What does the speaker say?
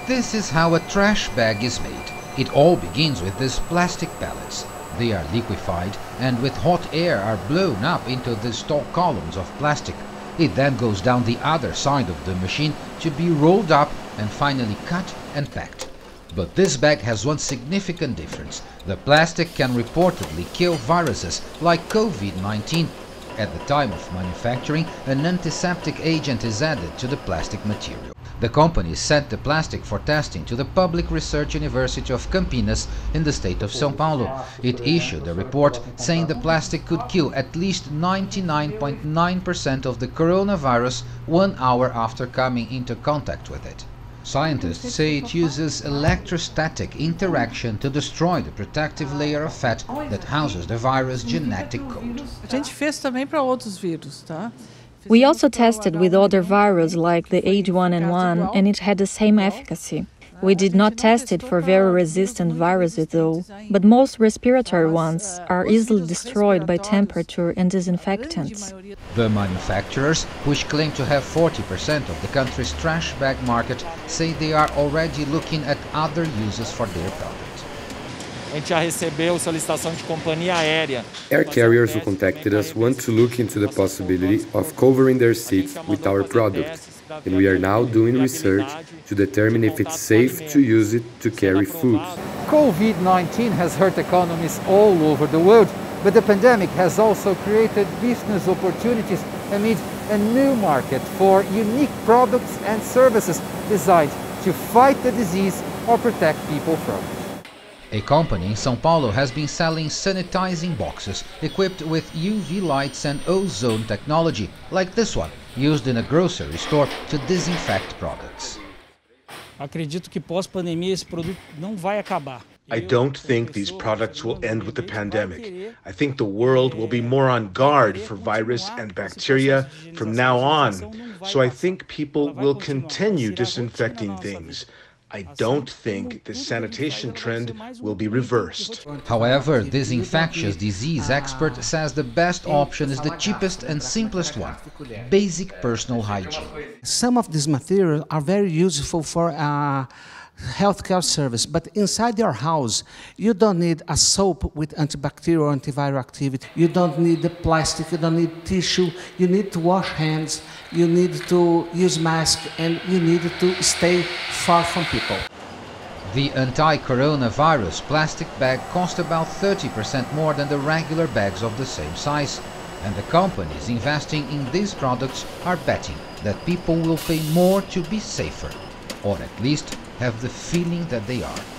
This is how a trash bag is made. It all begins with these plastic pellets. They are liquefied and with hot air are blown up into these tall columns of plastic. It then goes down the other side of the machine to be rolled up and finally cut and packed. But this bag has one significant difference. The plastic can reportedly kill viruses like COVID-19. At the time of manufacturing, an antiseptic agent is added to the plastic material. The company sent the plastic for testing to the Public Research University of Campinas in the state of São Paulo. It issued a report saying the plastic could kill at least 99.9% of the coronavirus 1 hour after coming into contact with it. Scientists say it uses electrostatic interaction to destroy the protective layer of fat that houses the virus' genetic code. A gente fez também para outros vírus, tá? We also tested with other viruses like the H1N1 and it had the same efficacy. We did not test it for very resistant viruses though, but most respiratory ones are easily destroyed by temperature and disinfectants. The manufacturers, which claim to have 40% of the country's trash bag market, say they are already looking at other uses for their product. A gente já recebeu solicitação de companhia aérea. Air carriers who contacted us want to look into the possibility of covering their seats with our product, and we are now doing research to determine if it's safe to use it to carry food. COVID-19 has hurt economies all over the world, but the pandemic has also created business opportunities amid a new market for unique products and services designed to fight the disease or protect people from it. A company in São Paulo has been selling sanitizing boxes equipped with UV lights and ozone technology, like this one, used in a grocery store to disinfect products. Acredito que pós-pandemia esse produto não vai acabar. I don't think these products will end with the pandemic. I think the world will be more on guard for virus and bacteria from now on. So I think people will continue disinfecting things. I don't think the sanitation trend will be reversed. However, this infectious disease expert says the best option is the cheapest and simplest one: basic personal hygiene. Some of these materials are very useful for healthcare service, but inside your house, you don't need a soap with antibacterial or antiviral activity. You don't need the plastic, you don't need tissue, you need to wash hands, you need to use mask, and you need to stay far from people. The anti-coronavirus plastic bag cost about 30% more than the regular bags of the same size. And the companies investing in these products are betting that people will pay more to be safer, or at least have the feeling that they are.